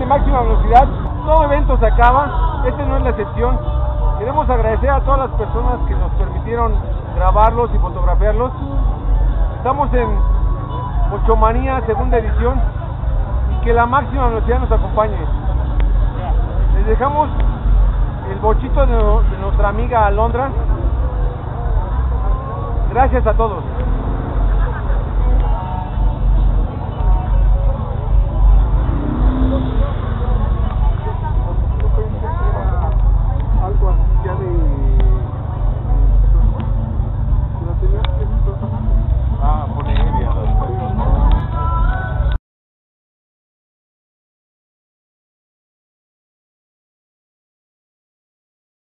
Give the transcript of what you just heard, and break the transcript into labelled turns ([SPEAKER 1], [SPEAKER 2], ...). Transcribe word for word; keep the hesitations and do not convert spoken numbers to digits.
[SPEAKER 1] máxima velocidad. Todo evento se acaba, este no es la excepción. Queremos agradecer a todas las personas que nos permitieron grabarlos y fotografiarlos. Estamos en Ochomanía, segunda edición, y que la máxima velocidad nos acompañe. Les dejamos el bochito de, de nuestra amiga Alondra. Gracias a todos.